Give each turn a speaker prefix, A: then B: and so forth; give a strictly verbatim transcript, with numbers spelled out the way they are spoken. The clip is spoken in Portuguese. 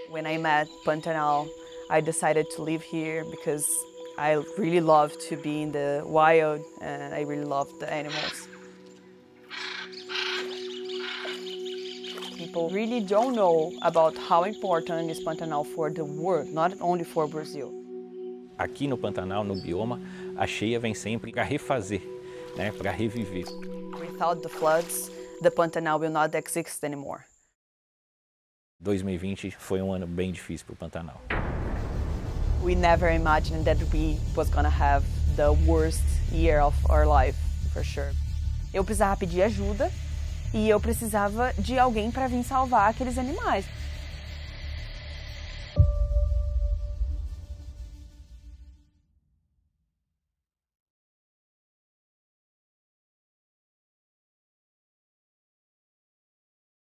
A: When I met Pantanal, I decided to live here because I really love to be in the wild and I really love the animals. People really don't know about how important is Pantanal for the world, not only for Brazil.
B: Aqui no Pantanal, no bioma, a cheia vem sempre para refazer, né, para reviver.
A: Without the floods, the Pantanal will not exist anymore.
B: dois mil e vinte foi um ano bem difícil para o Pantanal.
A: We never imagined that we was gonna have the worst year of our life, for sure. Eu precisava pedir ajuda e eu precisava de alguém para vir salvar aqueles animais.